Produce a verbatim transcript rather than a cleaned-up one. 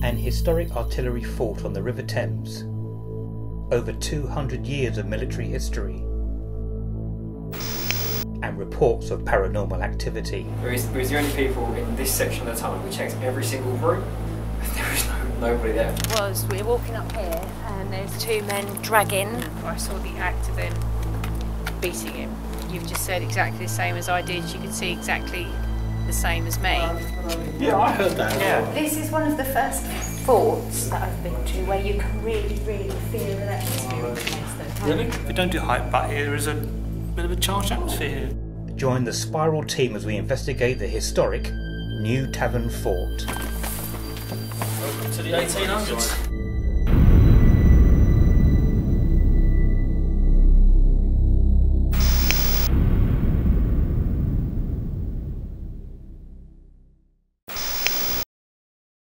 An historic artillery fort on the River Thames. Over two hundred years of military history. And reports of paranormal activity. We're the only people in this section of the tunnel. We checked every single room. There was no, nobody there. Was we're walking up here and there's two men dragging. I saw the act of them beating him. You've just said exactly the same as I did. You can see exactly the same as me. Yeah, I heard that. Yeah. This is one of the first forts that I've been to where you can really, really feel the atmosphere of the place. Really? We don't do hype, but here is a bit of a charged atmosphere here. Join the Spiral team as we investigate the historic New Tavern Fort. Welcome to the eighteen hundreds.